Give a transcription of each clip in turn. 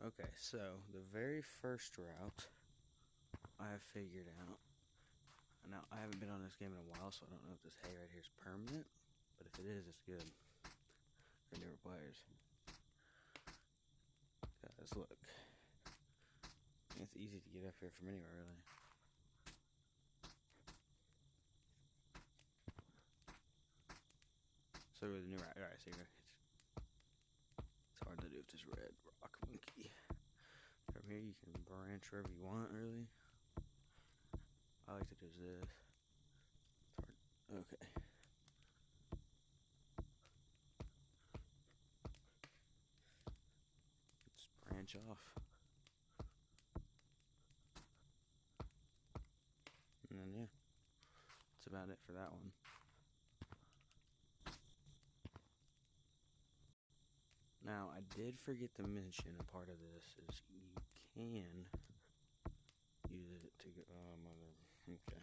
Okay, so the very first route I have figured out. Now, I haven't been on this game in a while, so I don't know if this hay right here is permanent. But if it is, it's good for newer players. Guys, look. It's easy to get up here from anywhere, really. So with the new route, alright, so it's hard to do with this red rock monkey. From here, you can branch wherever you want, really. I like to do this. It's hard. Okay. Just branch off. And then, yeah. That's about it for that one. Now, I did forget to mention a part of this is you can use it to get. Oh, mother. Okay.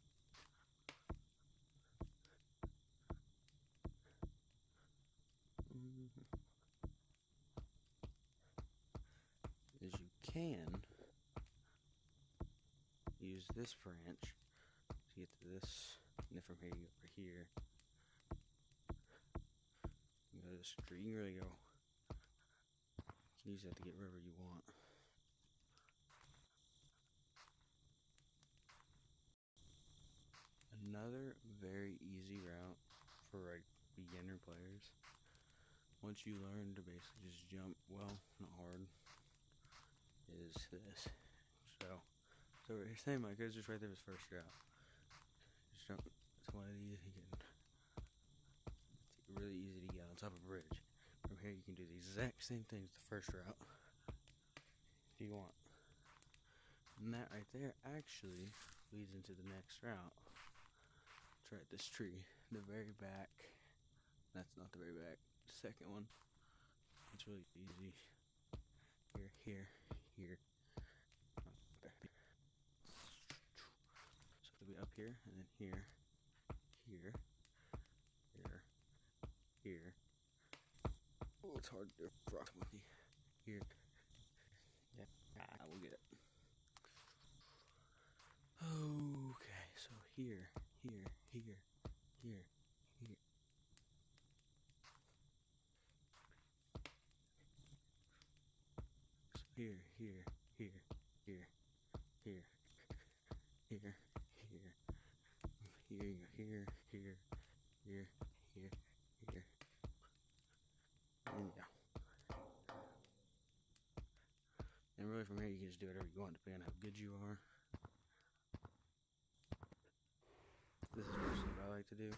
Is you can use this branch to get to this, and then from here you go over here. You go to the street. You can really go. You can use that to get wherever you want. Another very easy route for like beginner players. Once you learn to basically just jump, well, not hard, is this. So we're saying my goes just right there, his first route. Just jump. It's one of these. It's really easy to get on top of a bridge. From here, you can do the exact same thing as the first route if you want. And that right there actually leads into the next route. Try this tree, the very back. That's not the very back. The second one. It's really easy. Here. So it'll be up here, and then here. Oh, it's hard to do approximately. Here. Yeah, we'll get it. Okay, so here. So here. Here. And yeah. And really from here you can just do whatever you want depending on how good you are. This is personally what I like to do.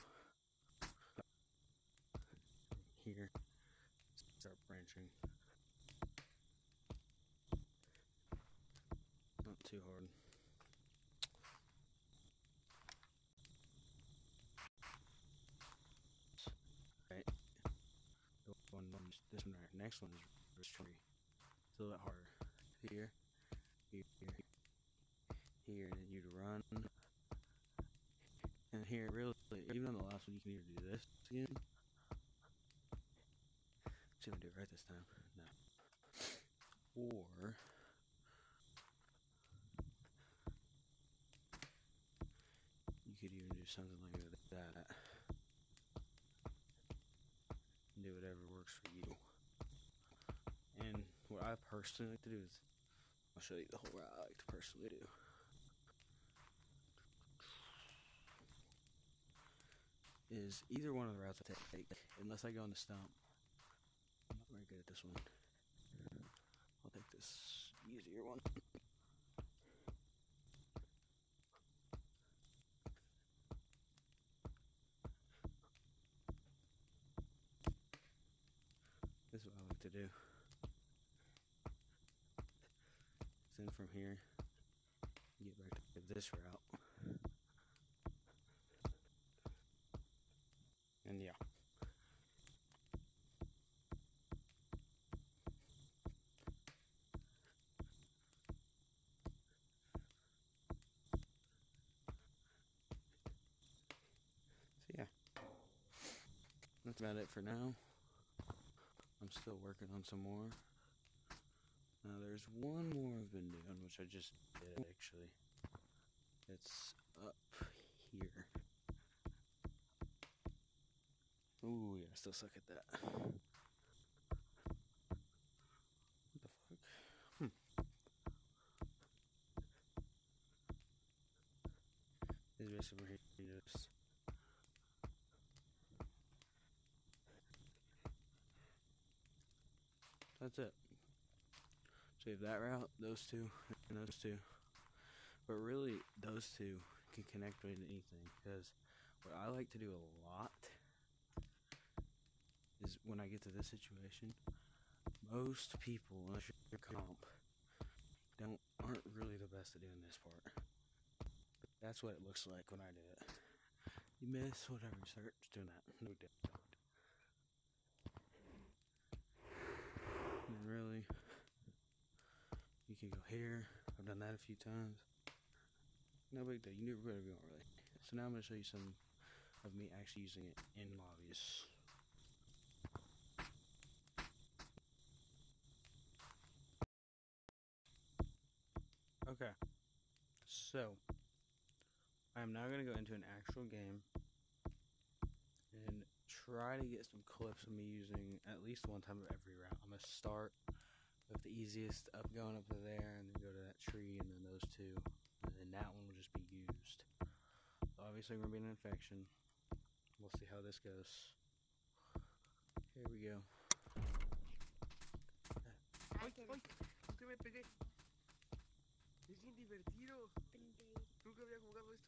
Here. Start branching. Not too hard. Right. This one right. Next one is tree. It's a little bit harder. Here, and then you'd run. And here, really, even on the last one, you can either do this again. See if I can do it right this time. No. Or you could even do something like that. Do whatever works for you. And what I personally like to do is, I'll show you the whole route I like to personally do. Is either one of the routes I take, unless I go on the stump. I'm not very good at this one. I'll take this easier one. This is what I like to do. Then from here, get back to this route. And yeah. So yeah. That's about it for now. I'm still working on some more. Now there's one more I've been doing, which I just did actually. It's up here. Ooh, yeah, I still suck at that. What the fuck? This is basically where he just. That's it. So you have that route, those two, and those two. But really, those two can connect with anything, because what I like to do a lot is when I get to this situation, most people, unless you're comp, aren't really the best at doing this part. But that's what it looks like when I do it. You miss whatever you start doing that. No doubt. And then really, you can go here. I've done that a few times. No big deal. You can do whatever you want, really. So now I'm going to show you some of me actually using it in Mobius. Okay. So, I'm now going to go into an actual game and try to get some clips of me using at least one time of every route. I'm going to start with the easiest, up going up to there, and then go to that tree, and then those two, and then that one will just be used. So obviously we're going to be an infection. We'll see how this goes. Here we go. ¡Ay, ay! ¿Qué me pegué? Es bien divertido. Nunca había jugado esto.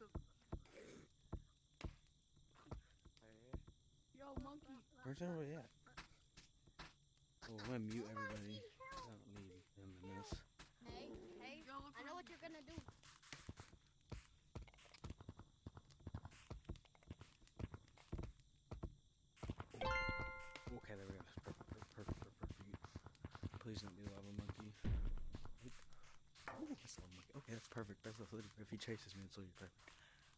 Yo, monkey. Where's everybody at? Oh, I'm gonna mute everybody. I don't need them in this. Hey, I know what you're gonna do. Okay, there we go. Perfect. Please don't be a lava monkey. Oh, that's a lava monkey. Okay, that's perfect. That's if he chases me, it's literally perfect.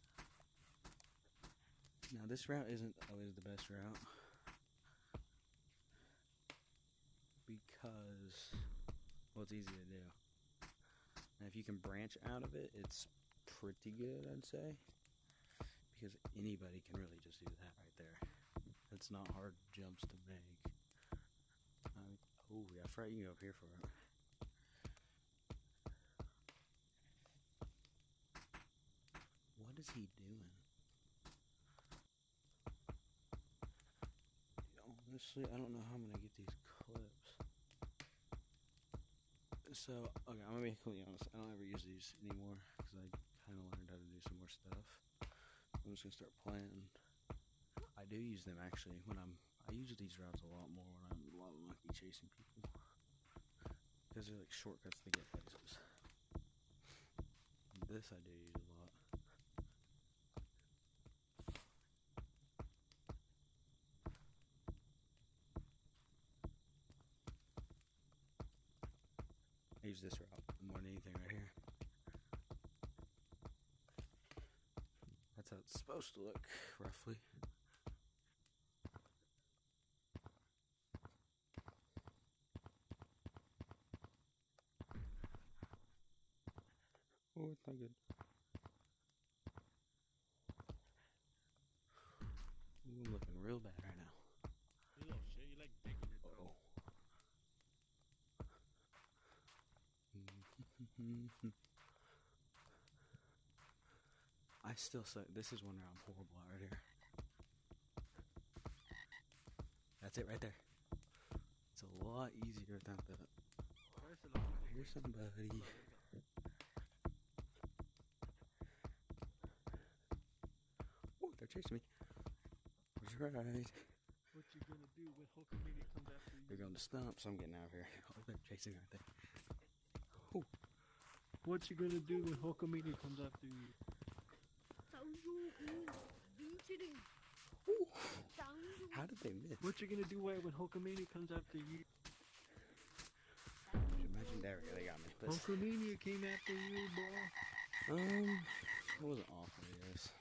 Now, this route isn't always the best route, because, well, it's easy to do. And if you can branch out of it, it's pretty good, I'd say, because anybody can really just do that right there. It's not hard jumps to make. Oh, yeah, I forgot you can go up here for it. What is he doing? Honestly, I don't know how I'm gonna get these clips. So, okay, I'm gonna be completely honest. I don't ever use these anymore because I kind of learned how to do some more stuff. I'm just gonna start playing. I do use them actually when I use these routes a lot more when I'm lava monkey chasing people, because they're like shortcuts to get places. This I do use a lot. I use this route more than anything right here. That's how it's supposed to look, roughly. Oh, it's not good. Ooh, I'm looking real bad right now. You little shit, you like dick in your throat. I still suck. This is one round I'm horrible at right here. That's it right there. It's a lot easier without that. Here's somebody. Oh, they're chasing me. Right. What you gonna do when Hulkamania comes after you? They're going to stump, so I'm getting out of here. Oh, they're chasing right there. Ooh. What you gonna do when Hulkamania comes after you? Ooh. How did they miss? What you gonna do when Hulkamania comes after you? Imagine there we go, they got me. But, Hulkamania came after you, boy. it wasn't awful, I guess.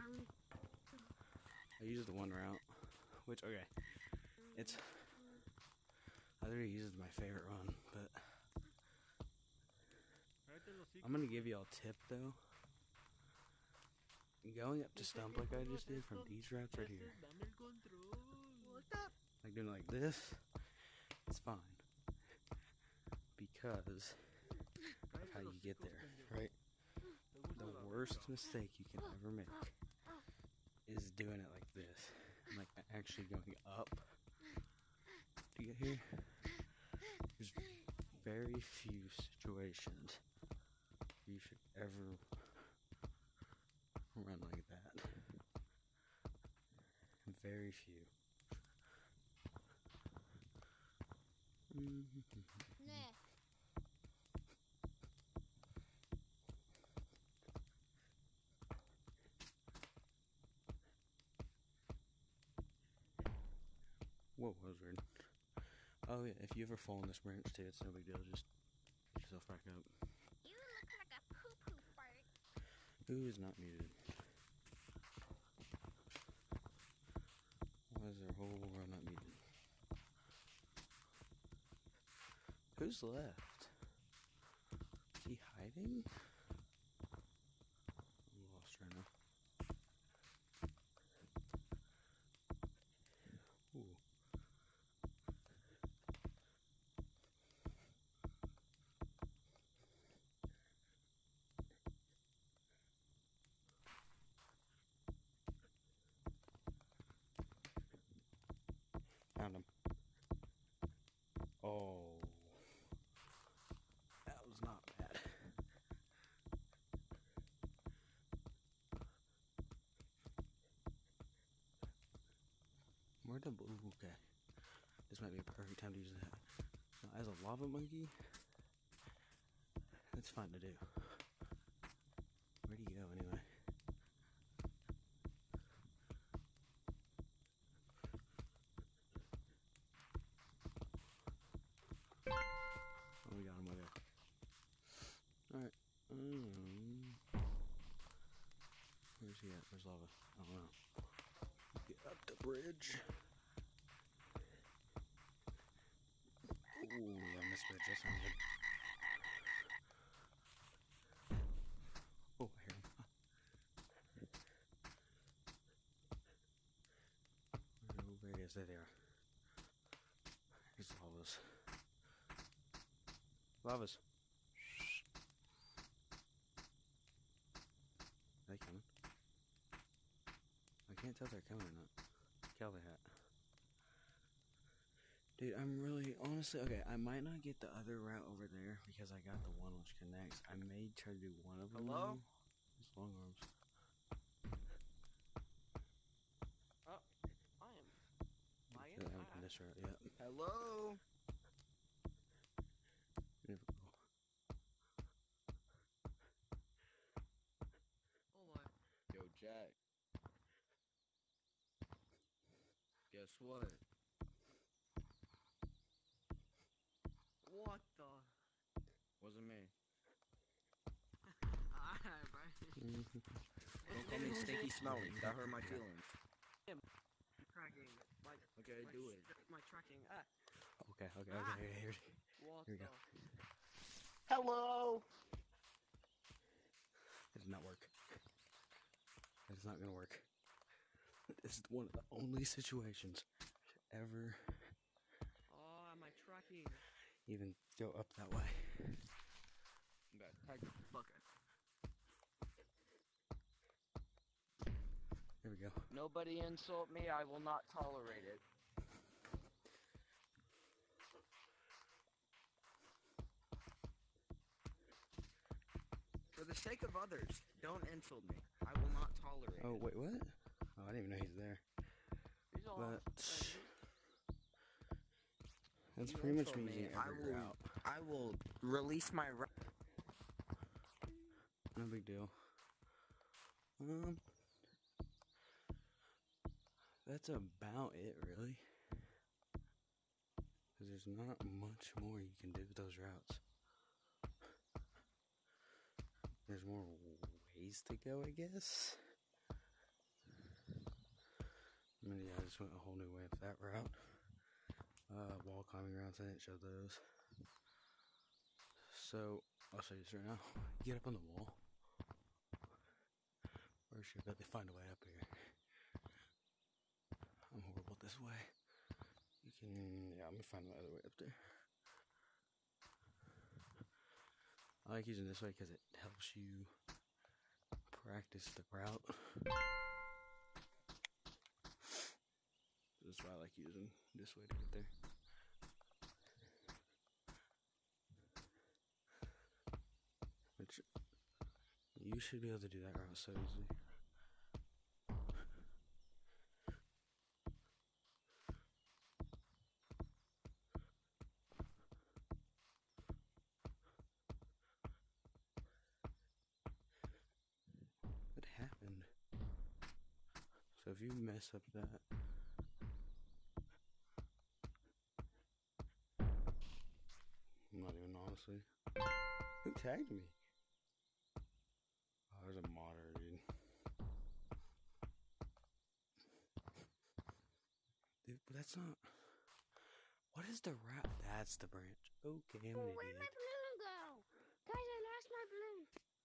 I used the one route, which, okay, I literally use it as my favorite run, but gonna give y'all a tip though. Going up to stump like I just did from these routes right here, What's up? like doing like this, it's fine. Because of how you get there, right? The worst mistake you can ever make is doing it like this. Like actually going up to get here. There's very few situations you should ever run like that. Very few. Nah. Whoa, that was weird. Oh yeah, if you ever fall in this branch too, it's no big deal. Just get yourself back up. You look like a poo-poo fart. Who is not muted? Why is their whole world not muted? Who's left? Is he hiding? I'm lost right now. Ooh. Found him. Oh. That was not bad. Where'd the blue? Okay. This might be a perfect time to use that. Now, as a lava monkey, that's fun to do. Where'd he go anyway? Oh, we got him over there. Alright. Where's he at? Where's lava? I don't know. Get up the bridge. Ooh, I missed bridge. That sounds good. Oh, I hear him. Oh, there he is. There they are. Here's lavas. Lavas. Are they coming? I can't tell if they're coming or not. Kill the hat. Dude, I'm really, honestly, okay, I might not get the other route over there because I got the one which connects. I may try to do one of them. Hello? It's long arms. Oh, I am. I haven't done this route yet. Hello? Never go. Hold on. Yo, Jack. Guess what? What the? Wasn't me. Alright, bro. Don't call me stinky smelly. That hurt my feelings. Tracking. Okay, do it. My tracking. Okay. Here What we go. Hello? It did not work. That is not going to work. This is one of the only situations I should ever Oh, am I tracking? even go up that way. Okay. There we go. Nobody insult me. I will not tolerate it. For the sake of others, don't insult me. I will not tolerate Oh, it. wait, what? Oh, I didn't even know he's there. He's all But that's You pretty much insult me me, using I every will- route. I will release my No big deal. That's about it, really. Because there's not much more you can do with those routes. There's more ways to go, I guess. I mean, yeah, I just went a whole new way with that route. Wall climbing routes, I didn't show those. So, I'll show you this right now. Get up on the wall. First, you got to find a way up here. I'm horrible this way. You can, yeah, let me find my other way up there. I like using this way because it helps you practice the route. That's why I like using this way to get there. Which you should be able to do that route so easily. What happened? So if you mess up that, I'm not even honestly. Who tagged me? Oh, there's a modder, dude. Dude, but that's not. What is the route? That's the branch. Okay, I'm an Where'd my idiot. balloon go? Guys, I lost my balloon.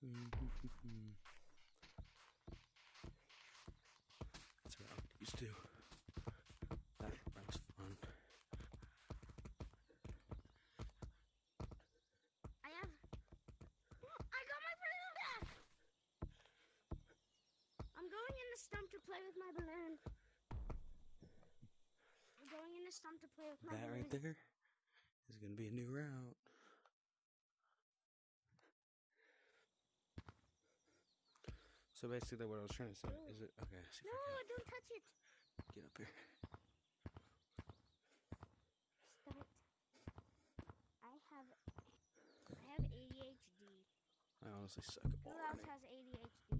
That's what I'm used to. That route's fun. I got my balloon back. I'm going in the stump to play with my balloon. I'm going in the stump to play with my That balloon. right there is gonna be a new route. So basically, what I was trying to say is it okay? See if No, I don't touch it. can get up here. Stop it. I have ADHD. I honestly suck at Who ball else running. has ADHD?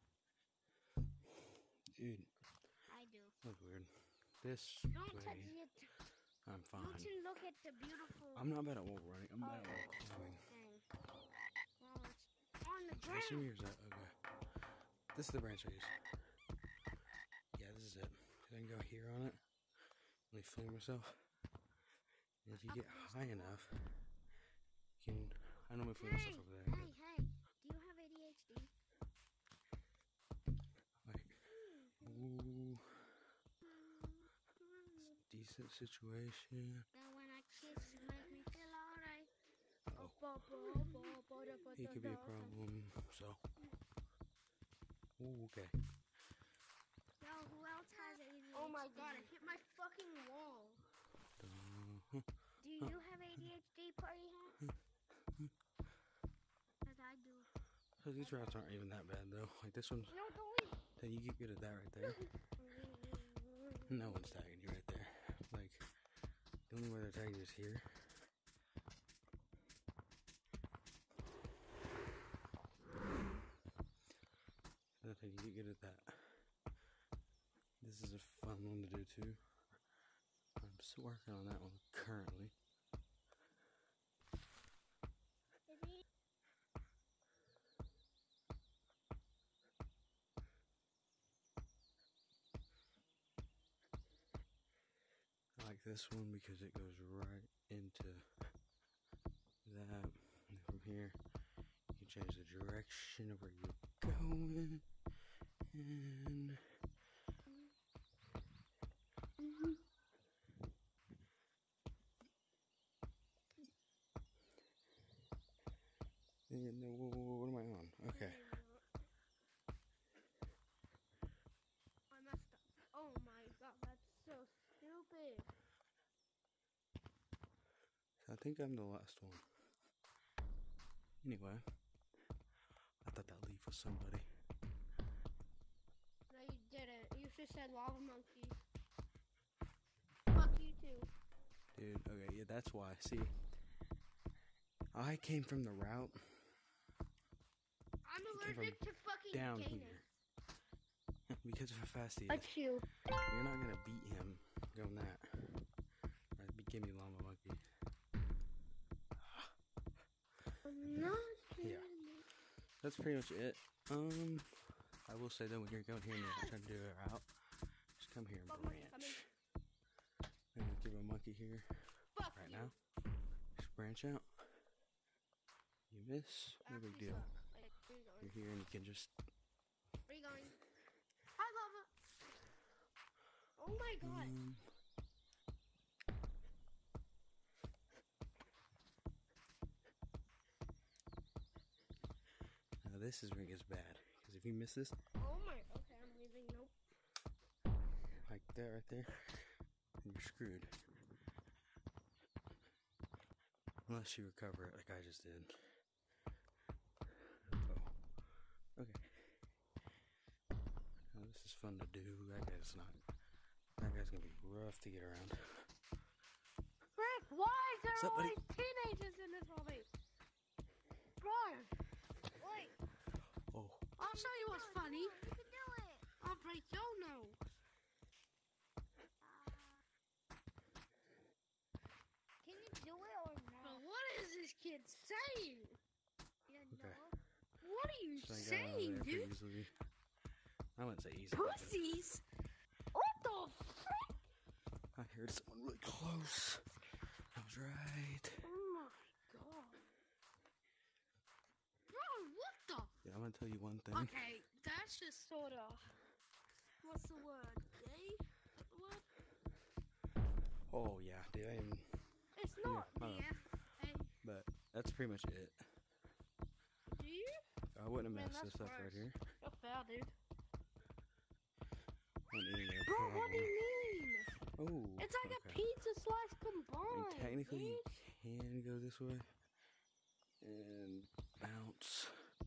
Dude, I do. that was weird. This Don't way, touch it. I'm fine. Look at the beautiful I'm not bad at wall running. I'm bad at wall climbing. thing. Well, it's on the Can I see ground. yours at? Okay. This is the branch I use. Yeah, this is it. I can go here on it. Let me fling myself. And if you get high enough, you can. I normally fling myself over there. Hey, do you have ADHD? Like, ooh, decent situation. Now when I kiss, you make me feel alright. Oh, he could be a problem. So, ooh, okay. Yo, who else has ADHD? Oh my god, I hit my fucking wall. Do you have ADHD, party hat? Because I do. So these routes aren't even that bad though. Like this one's. No, don't leave. Then you get good at that right there. No one's tagging you right there. Like the only way they're tagging you is here. I think you get good at that. This is a fun one to do too. I'm still working on that one currently. I like this one because it goes right into that. And from here, you can change the direction of where you're going. And what am I on? Okay. I messed up. Oh my god, that's so stupid. I think I'm the last one. Anyway, I thought that leaf was somebody. No, you didn't. You should have said lava monkey. Fuck you too. Dude, okay, yeah, that's why. See, I came from the route I'm came allergic to fucking down gayness. here. Because of how fast he is. That's you. You're not gonna beat him going that. Alright, give me Llama Monkey. I'm not Yeah. That's pretty much it. I will say though, when you're going here and you're trying to do it out, just come here and Fuck, branch. come in. And give a monkey here Fuck right you. now. Just branch out. You miss, no big deal. You're here and you can just... Where are you going? Hi, Lava! Oh my god! Now this is where it gets bad. Because if you miss this... Oh my... Okay, I'm leaving. Nope. Like that right there, you're screwed. Unless you recover it like I just did. Oh. Okay. Now this is fun to do. That guy's not. That guy's gonna be rough to get around. Rick, why is there What's up, buddy? always teenagers in this lobby? Bro! Wait. Oh. I'll show you what's funny. You can do it. I'll break your nose. Can you do it or But not? what is this kid saying? You Okay. know? What are you So I got out of saying, there pretty dude? easily. I wouldn't say easy. but Pussies? What the frick? I heard someone really close. I was right. Oh my god. Bro, what the? Yeah, I'm gonna tell you one thing. Okay, that's just sort of... What's the word? Gay? Is that the word? Oh yeah, dude. I even, It's not I don't know. Hey, but that's pretty much it. do you? I wouldn't have Man, messed that's this up right gross. here. You're foul, dude. Went in there, Bro, what do probably. you mean? Oh. It's like a okay. pizza slice I mean, combined. technically, dude. you can go this way and bounce.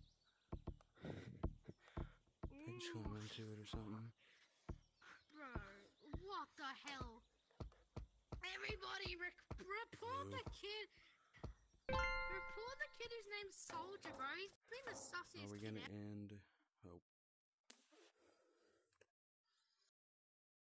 Pinch one into it or something. Bro, what the hell? Everybody report the kid. Report the kid whose name's Soldier, bro. He's been the Are sussiest we kid gonna ever. end